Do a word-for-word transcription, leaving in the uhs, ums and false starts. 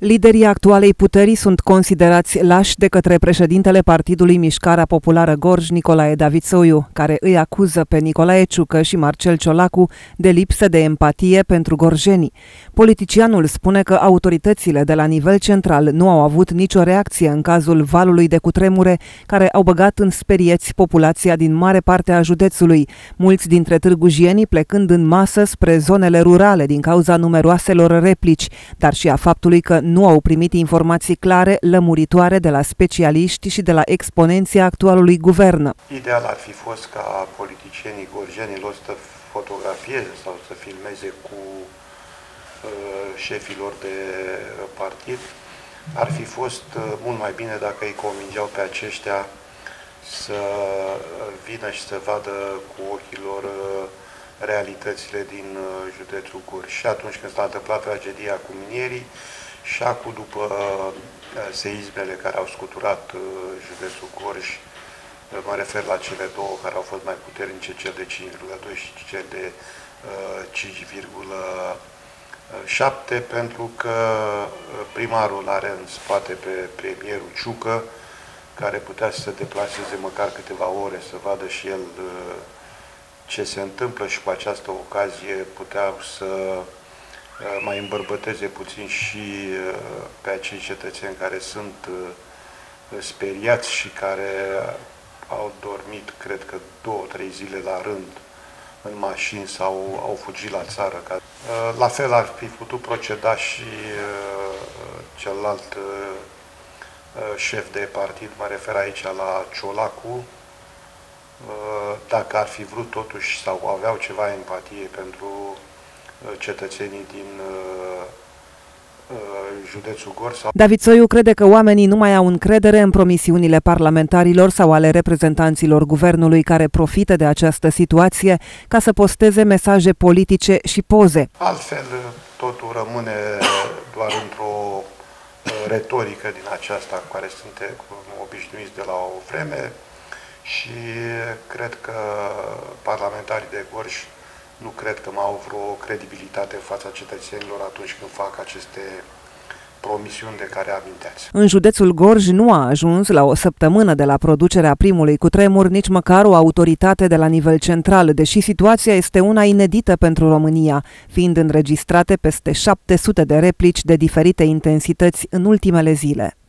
Liderii actualei puteri sunt considerați lași de către președintele Partidului Mișcarea Populară Gorj, Nicolae Davidsoiu, care îi acuză pe Nicolae Ciucă și Marcel Ciolacu de lipsă de empatie pentru gorjenii. Politicianul spune că autoritățile de la nivel central nu au avut nicio reacție în cazul valului de cutremure care au băgat în sperieți populația din mare parte a județului, mulți dintre târgujienii plecând în masă spre zonele rurale din cauza numeroaselor replici, dar și a faptului că nu au primit informații clare, lămuritoare de la specialiști și de la exponenții actualului guvern. Ideal ar fi fost ca politicienii gorjenilor să fotografieze sau să filmeze cu uh, șefilor de partid. Ar fi fost uh, mult mai bine dacă îi convingeau pe aceștia să vină și să vadă cu ochii lor uh, realitățile din uh, județul Gorj. Și atunci când s-a întâmplat tragedia cu minierii, și acum după uh, seismele care au scuturat uh, județul Gorj, uh, mă refer la cele două care au fost mai puternice, cel de cinci virgulă doi și cel de uh, cinci virgulă șapte, pentru că primarul are în spate pe premierul Ciucă, care putea să se deplaseze măcar câteva ore, să vadă și el uh, ce se întâmplă și cu această ocazie putea să mai îmbărbăteze puțin și pe acei cetățeni care sunt speriați și care au dormit, cred că, două, trei zile la rând în mașini sau au fugit la țară. La fel ar fi putut proceda și celălalt șef de partid, mă refer aici la Ciolacu, dacă ar fi vrut totuși sau aveau ceva empatie pentru cetățenii din uh, uh, județul Gorj. Sau... Davidsoiu crede că oamenii nu mai au încredere în promisiunile parlamentarilor sau ale reprezentanților guvernului care profită de această situație ca să posteze mesaje politice și poze. Altfel, totul rămâne doar într-o retorică din aceasta cu care suntem obișnuiți de la o vreme și cred că parlamentarii de Gorj nu cred că mai au vreo credibilitate în fața cetățenilor atunci când fac aceste promisiuni de care aminteați. În județul Gorj nu a ajuns la o săptămână de la producerea primului cutremur nici măcar o autoritate de la nivel central, deși situația este una inedită pentru România, fiind înregistrate peste șapte sute de replici de diferite intensități în ultimele zile.